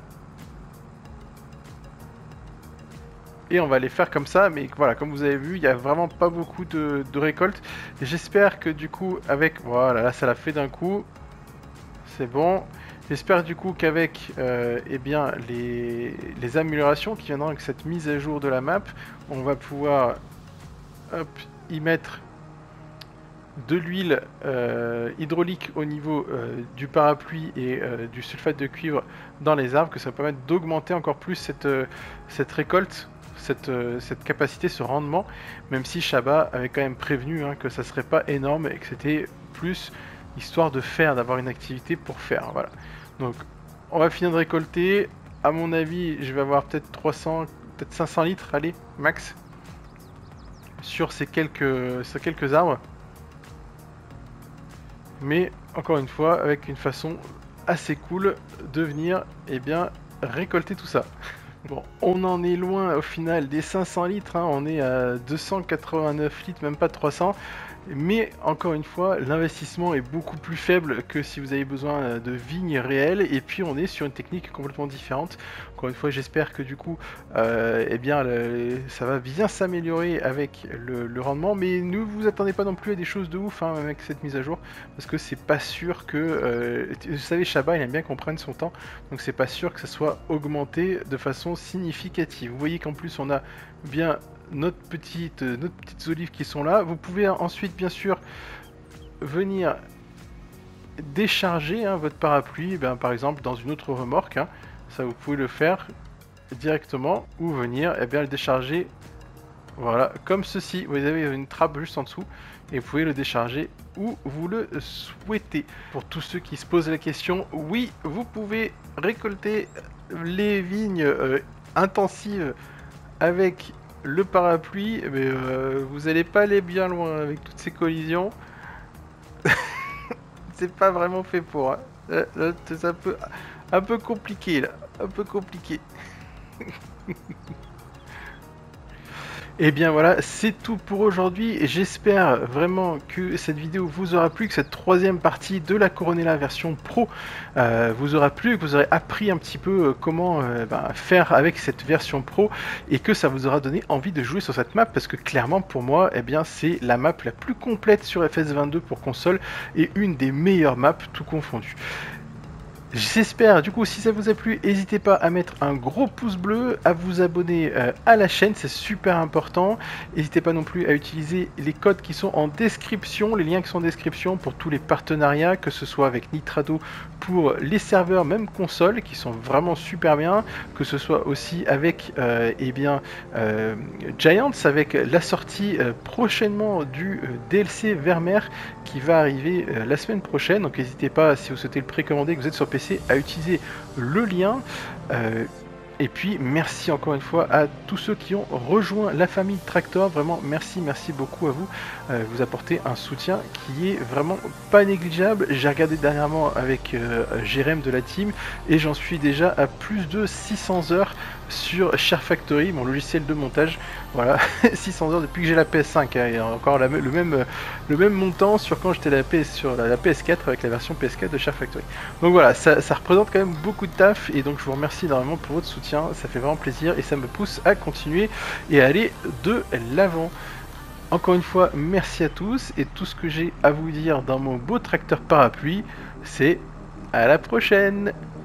Et on va les faire comme ça, mais voilà, comme vous avez vu, il n'y a vraiment pas beaucoup de, de récolte. J'espère que du coup, avec... Voilà, là ça l'a fait d'un coup. C'est bon. J'espère du coup qu'avec euh, eh bien, les, les améliorations qui viendront avec cette mise à jour de la map, on va pouvoir hop, y mettre de l'huile euh, hydraulique au niveau euh, du parapluie et euh, du sulfate de cuivre dans les arbres, que ça va permettre d'augmenter encore plus cette, euh, cette récolte, cette, euh, cette capacité, ce rendement, même si Shabba avait quand même prévenu hein, que ça serait pas énorme et que c'était plus histoire de faire, d'avoir une activité pour faire. Voilà. Donc on va finir de récolter. À mon avis, je vais avoir peut-être trois cents, peut-être cinq cents litres, allez, max, sur ces quelques, ces quelques arbres. Mais encore une fois, avec une façon assez cool de venir eh bien, récolter tout ça. Bon, on en est loin au final des cinq cents litres, hein, on est à deux cent quatre-vingt-neuf litres, même pas trois cents. Mais encore une fois, l'investissement est beaucoup plus faible que si vous avez besoin de vignes réelles. Et puis on est sur une technique complètement différente. Encore une fois, j'espère que du coup, euh, eh bien, le, ça va bien s'améliorer avec le, le rendement. Mais ne vous attendez pas non plus à des choses de ouf hein, avec cette mise à jour, parce que c'est pas sûr que, euh, vous savez, Shabba, il aime bien qu'on prenne son temps, donc c'est pas sûr que ça soit augmenté de façon significative. Vous voyez qu'en plus on a bien notre petite, euh, nos petites olives qui sont là. Vous pouvez ensuite bien sûr venir décharger hein, votre parapluie, eh bien, par exemple dans une autre remorque, hein. Ça vous pouvez le faire directement ou venir eh bien, le décharger, voilà, comme ceci. Vous avez une trappe juste en dessous et vous pouvez le décharger où vous le souhaitez. Pour tous ceux qui se posent la question, oui, vous pouvez récolter les vignes euh, intensives avec le parapluie, mais euh, vous n'allez pas aller bien loin avec toutes ces collisions. C'est pas vraiment fait pour. Hein. Là, là, c'est un peu, un peu compliqué là, un peu compliqué. Et bien voilà, c'est tout pour aujourd'hui. J'espère vraiment que cette vidéo vous aura plu, que cette troisième partie de la Coronella version Pro euh, vous aura plu, que vous aurez appris un petit peu euh, comment euh, bah, faire avec cette version Pro et que ça vous aura donné envie de jouer sur cette map, parce que clairement pour moi, eh bien c'est la map la plus complète sur F S vingt-deux pour console et une des meilleures maps tout confondu. J'espère, du coup, si ça vous a plu, n'hésitez pas à mettre un gros pouce bleu, à vous abonner euh, à la chaîne, c'est super important. N'hésitez pas non plus à utiliser les codes qui sont en description, les liens qui sont en description pour tous les partenariats, que ce soit avec Nitrado pour les serveurs, même console, qui sont vraiment super bien, que ce soit aussi avec euh, eh bien, euh, Giants, avec la sortie euh, prochainement du euh, D L C Vermeer qui va arriver euh, la semaine prochaine. Donc n'hésitez pas, si vous souhaitez le précommander, que vous êtes sur P C, à utiliser le lien. Euh, et puis merci encore une fois à tous ceux qui ont rejoint la famille Tractor. Vraiment merci, merci beaucoup à vous. Euh, vous apportez un soutien qui est vraiment pas négligeable. J'ai regardé dernièrement avec euh, Jérém de la team et j'en suis déjà à plus de six cents heures sur Share Factory, mon logiciel de montage. Voilà, six cents heures depuis que j'ai la P S cinq, hein, et encore la, le, même, le même montant sur quand j'étais la P S, sur la, la P S quatre avec la version P S quatre de Share Factory. Donc voilà, ça, ça représente quand même beaucoup de taf et donc je vous remercie énormément pour votre soutien, ça fait vraiment plaisir et ça me pousse à continuer et à aller de l'avant. Encore une fois, merci à tous et tout ce que j'ai à vous dire dans mon beau tracteur parapluie, c'est à la prochaine!